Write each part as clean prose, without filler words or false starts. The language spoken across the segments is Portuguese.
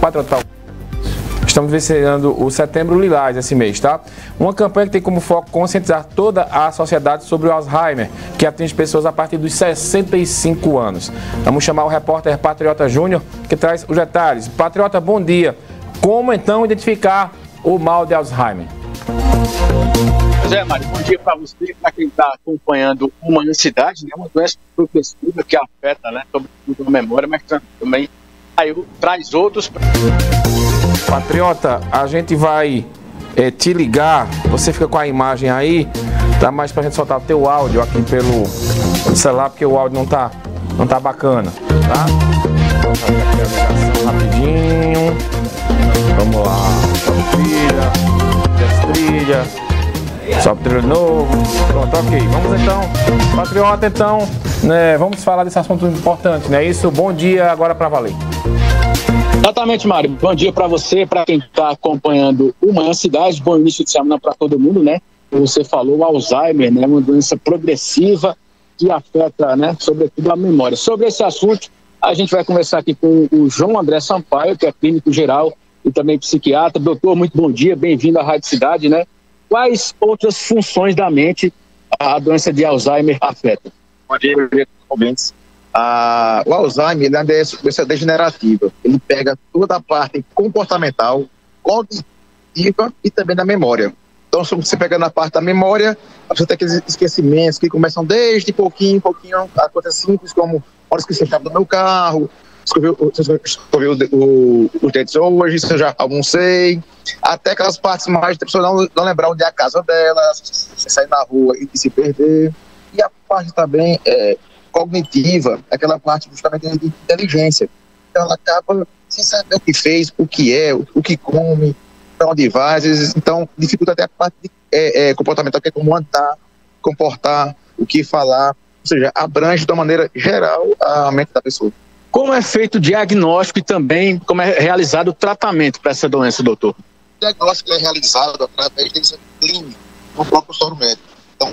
patriotar. Estamos vivenciando o Setembro Lilás esse mês, tá? Uma campanha que tem como foco conscientizar toda a sociedade sobre o Alzheimer, que atinge pessoas a partir dos 65 anos. Vamos chamar o repórter Patriota Júnior, que traz os detalhes. Patriota, bom dia. Como então identificar o mal de Alzheimer? Pois é, Mário, bom dia para você, para quem está acompanhando uma ansiedade, né? Uma doença progressiva que afeta, né, sobretudo a memória, mas também traz outros. Patriota, a gente vai te ligar, você fica com a imagem aí, tá mais pra gente soltar o teu áudio aqui pelo celular, porque o áudio não tá bacana, tá? Vamos fazer aqui a ligação rapidinho. Vamos lá, sobe trilha, sobe trilha novo, pronto, ok. Vamos então, Patriota, então, né, vamos falar desse assunto importante, né? Isso, bom dia agora pra valer. Exatamente, Mário. Bom dia para você, para quem está acompanhando o Manhã Cidade. Bom início de semana para todo mundo, né? Como você falou, o Alzheimer, né? Uma doença progressiva que afeta, né, sobretudo a memória. Sobre esse assunto, a gente vai conversar aqui com o João André Sampaio, que é clínico geral e também psiquiatra. Doutor, muito bom dia, bem-vindo à Rádio Cidade, né? Quais outras funções da mente a doença de Alzheimer afeta? Bom dia, ouvintes. O Alzheimer é uma doença degenerativa. Ele pega toda a parte comportamental, cognitiva e também da memória. Então, se você pega na parte da memória, você tem aqueles esquecimentos que começam desde pouquinho a coisas simples, como hora que você chave do meu carro, escoveu os dentes hoje, se eu já almocei, até aquelas partes mais da pessoa não lembrar onde é a casa dela, você sair na rua e se perder. E a parte também cognitiva, aquela parte justamente de inteligência. Então ela acaba sem saber o que fez, o que é, o que come, para onde vai, às vezes, então dificulta até a parte comportamental, que é como andar, comportar, o que falar, ou seja, abrange de uma maneira geral a mente da pessoa. Como é feito o diagnóstico e também como é realizado o tratamento para essa doença, doutor? O diagnóstico é realizado através de exame clínico no próprio consultório médico. Então,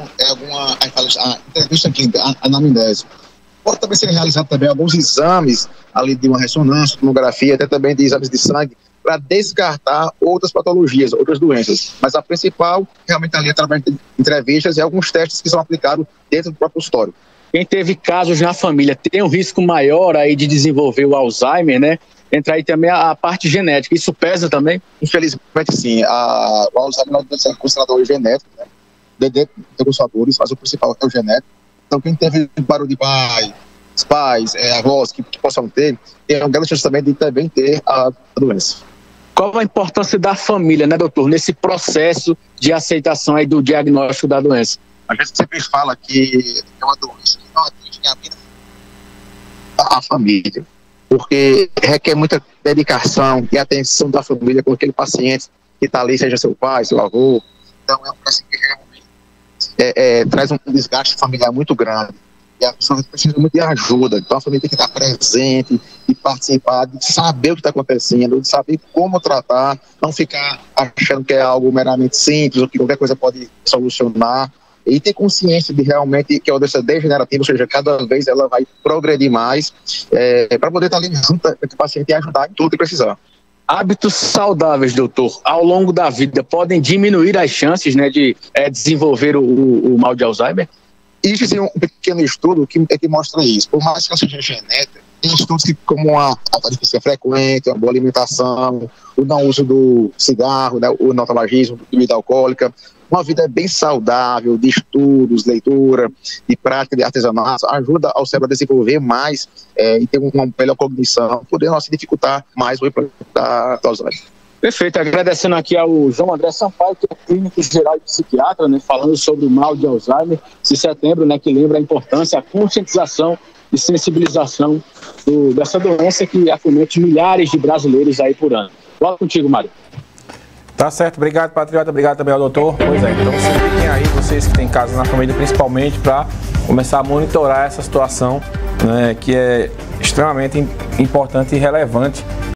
a entrevista clínica, a anamnese. Pode também ser realizado também alguns exames ali de uma ressonância, tomografia, até também de exames de sangue, para descartar outras patologias, outras doenças. Mas a principal, realmente ali através de entrevistas e alguns testes que são aplicados dentro do próprio consultório. Quem teve casos na família tem um risco maior aí de desenvolver o Alzheimer, né? Entra aí também a parte genética. Isso pesa também? Infelizmente, sim. O Alzheimer é considerado genético, né? Dentro dos fatores, mas o principal é o genético. Então, quem teve barulho de pais, avós que possam ter, tem uma grande chance também de também ter a doença. Qual a importância da família, né, doutor, nesse processo de aceitação aí do diagnóstico da doença? A gente sempre fala que é uma doença que não atinge a vida da família, porque requer muita dedicação e atenção da família com aquele paciente que está ali, seja seu pai, seu avô. Então, é um paciente que realmente traz um desgaste familiar muito grande. E a pessoa precisa muito de ajuda. Então a família tem que estar presente, de participar, de saber o que está acontecendo, de saber como tratar, não ficar achando que é algo meramente simples ou que qualquer coisa pode solucionar. E ter consciência de realmente que é uma doença degenerativa, ou seja, cada vez ela vai progredir mais, para poder estar ali junto com o paciente e ajudar em tudo que precisar. Hábitos saudáveis, doutor, ao longo da vida, podem diminuir as chances, né, de desenvolver o mal de Alzheimer? Existe um pequeno estudo que mostra isso. Por mais que não seja genética, tem estudos que, como a atividade física frequente, uma boa alimentação, o não uso do cigarro, né, o não tabagismo, bebida alcoólica, uma vida bem saudável, de estudos, leitura, de prática de artesanato, ajuda ao cérebro a desenvolver mais e ter uma melhor cognição, podendo assim dificultar mais o impacto da Alzheimer. Perfeito, agradecendo aqui ao João André Sampaio, que é clínico geral e psiquiatra, né, falando sobre o mal de Alzheimer, esse setembro, né, que lembra a importância, a conscientização e sensibilização dessa doença que acomete milhares de brasileiros aí por ano. Volto contigo, Mário. Tá certo, obrigado, Patriota, obrigado também ao doutor. Pois é, então se fiquem aí, vocês que têm casa na família, principalmente, para começar a monitorar essa situação, né, que é extremamente importante e relevante